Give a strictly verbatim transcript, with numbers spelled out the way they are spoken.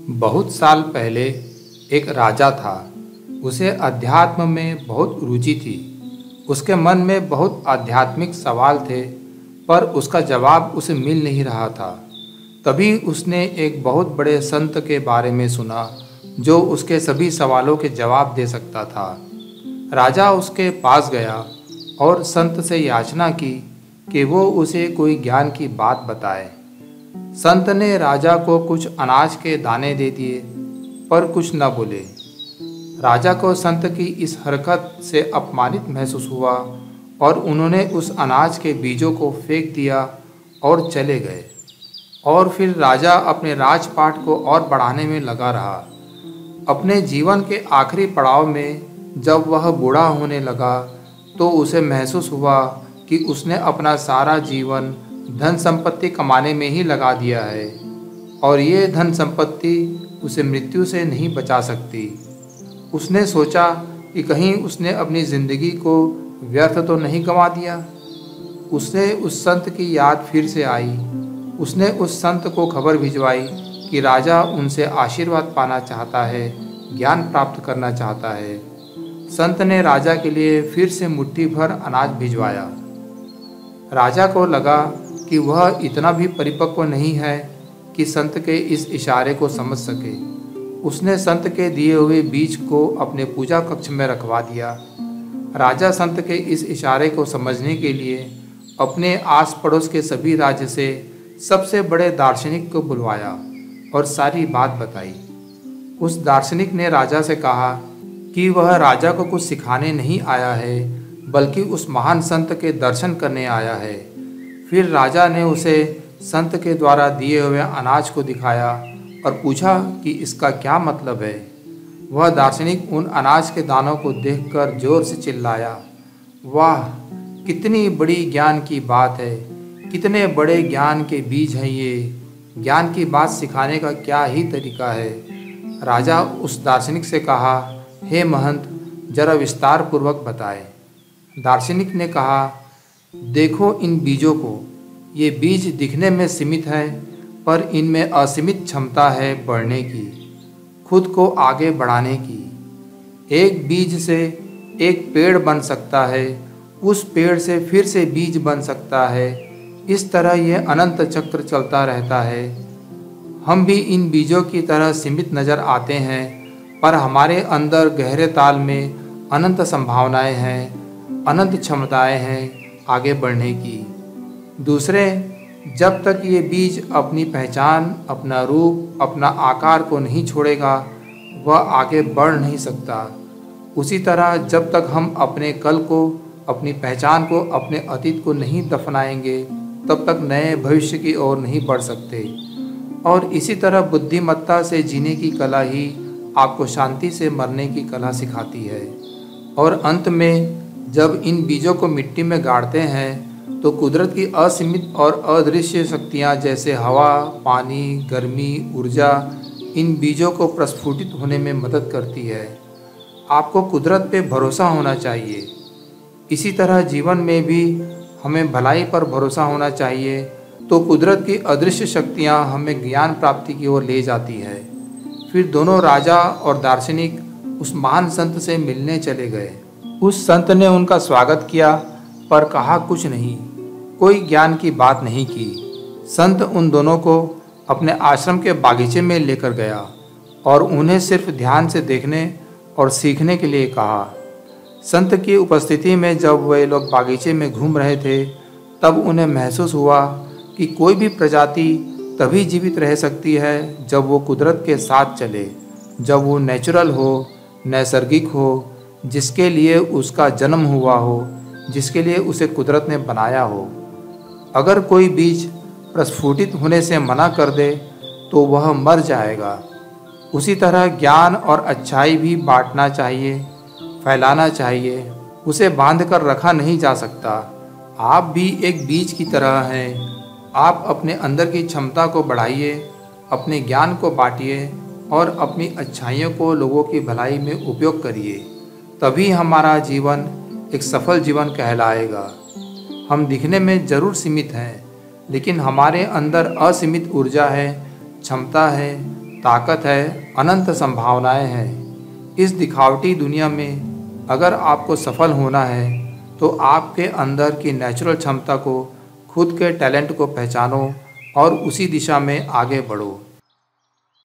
बहुत साल पहले एक राजा था। उसे अध्यात्म में बहुत रुचि थी। उसके मन में बहुत आध्यात्मिक सवाल थे, पर उसका जवाब उसे मिल नहीं रहा था। तभी उसने एक बहुत बड़े संत के बारे में सुना, जो उसके सभी सवालों के जवाब दे सकता था। राजा उसके पास गया और संत से याचना की कि वो उसे कोई ज्ञान की बात बताए। संत ने राजा को कुछ अनाज के दाने दे दिए, पर कुछ न बोले। राजा को संत की इस हरकत से अपमानित महसूस हुआ और उन्होंने उस अनाज के बीजों को फेंक दिया और चले गए। और फिर राजा अपने राजपाट को और बढ़ाने में लगा रहा। अपने जीवन के आखिरी पड़ाव में जब वह बूढ़ा होने लगा, तो उसे महसूस हुआ कि उसने अपना सारा जीवन धन संपत्ति कमाने में ही लगा दिया है, और ये धन संपत्ति उसे मृत्यु से नहीं बचा सकती। उसने सोचा कि कहीं उसने अपनी ज़िंदगी को व्यर्थ तो नहीं गंवा दिया। उसने उस संत की याद फिर से आई। उसने उस संत को खबर भिजवाई कि राजा उनसे आशीर्वाद पाना चाहता है, ज्ञान प्राप्त करना चाहता है। संत ने राजा के लिए फिर से मुट्ठी भर अनाज भिजवाया। राजा को लगा कि वह इतना भी परिपक्व नहीं है कि संत के इस इशारे को समझ सके। उसने संत के दिए हुए बीज को अपने पूजा कक्ष में रखवा दिया। राजा संत के इस इशारे को समझने के लिए अपने आस पड़ोस के सभी राज्य से सबसे बड़े दार्शनिक को बुलवाया और सारी बात बताई। उस दार्शनिक ने राजा से कहा कि वह राजा को कुछ सिखाने नहीं आया है, बल्कि उस महान संत के दर्शन करने आया है। फिर राजा ने उसे संत के द्वारा दिए हुए अनाज को दिखाया और पूछा कि इसका क्या मतलब है। वह दार्शनिक उन अनाज के दानों को देखकर जोर से चिल्लाया, वाह, कितनी बड़ी ज्ञान की बात है, कितने बड़े ज्ञान के बीज हैं ये। ज्ञान की बात सिखाने का क्या ही तरीका है। राजा उस दार्शनिक से कहा, हे महंत, जरा विस्तार पूर्वक बताएं। दार्शनिक ने कहा, देखो इन बीजों को। ये बीज दिखने में सीमित है, पर इनमें असीमित क्षमता है बढ़ने की, खुद को आगे बढ़ाने की। एक बीज से एक पेड़ बन सकता है, उस पेड़ से फिर से बीज बन सकता है। इस तरह ये अनंत चक्र चलता रहता है। हम भी इन बीजों की तरह सीमित नज़र आते हैं, पर हमारे अंदर गहरे ताल में अनंत संभावनाएं हैं, अनंत क्षमताएं हैं आगे बढ़ने की। दूसरे, जब तक ये बीज अपनी पहचान, अपना रूप, अपना आकार को नहीं छोड़ेगा, वह आगे बढ़ नहीं सकता। उसी तरह जब तक हम अपने कल को, अपनी पहचान को, अपने अतीत को नहीं दफनाएंगे, तब तक नए भविष्य की ओर नहीं बढ़ सकते। और इसी तरह बुद्धिमत्ता से जीने की कला ही आपको शांति से मरने की कला सिखाती है। और अंत में जब इन बीजों को मिट्टी में गाड़ते हैं, तो कुदरत की असीमित और अदृश्य शक्तियाँ जैसे हवा, पानी, गर्मी, ऊर्जा इन बीजों को प्रस्फुटित होने में मदद करती है। आपको कुदरत पे भरोसा होना चाहिए। इसी तरह जीवन में भी हमें भलाई पर भरोसा होना चाहिए, तो कुदरत की अदृश्य शक्तियाँ हमें ज्ञान प्राप्ति की ओर ले जाती है। फिर दोनों राजा और दार्शनिक उस महान संत से मिलने चले गए। उस संत ने उनका स्वागत किया, पर कहा कुछ नहीं, कोई ज्ञान की बात नहीं की। संत उन दोनों को अपने आश्रम के बागीचे में लेकर गया और उन्हें सिर्फ ध्यान से देखने और सीखने के लिए कहा। संत की उपस्थिति में जब वे लोग बागीचे में घूम रहे थे, तब उन्हें महसूस हुआ कि कोई भी प्रजाति तभी जीवित रह सकती है जब वो कुदरत के साथ चले, जब वो नेचुरल हो, नैसर्गिक हो, जिसके लिए उसका जन्म हुआ हो, जिसके लिए उसे कुदरत ने बनाया हो। अगर कोई बीज प्रस्फुटित होने से मना कर दे, तो वह मर जाएगा। उसी तरह ज्ञान और अच्छाई भी बांटना चाहिए, फैलाना चाहिए। उसे बांध कर रखा नहीं जा सकता। आप भी एक बीज की तरह हैं। आप अपने अंदर की क्षमता को बढ़ाइए, अपने ज्ञान को बांटिए और अपनी अच्छाइयों को लोगों की भलाई में उपयोग करिए। तभी हमारा जीवन एक सफल जीवन कहलाएगा। हम दिखने में ज़रूर सीमित हैं, लेकिन हमारे अंदर असीमित ऊर्जा है, क्षमता है, ताकत है, अनंत संभावनाएं हैं। इस दिखावटी दुनिया में अगर आपको सफल होना है तो आपके अंदर की नेचुरल क्षमता को, खुद के टैलेंट को पहचानो और उसी दिशा में आगे बढ़ो।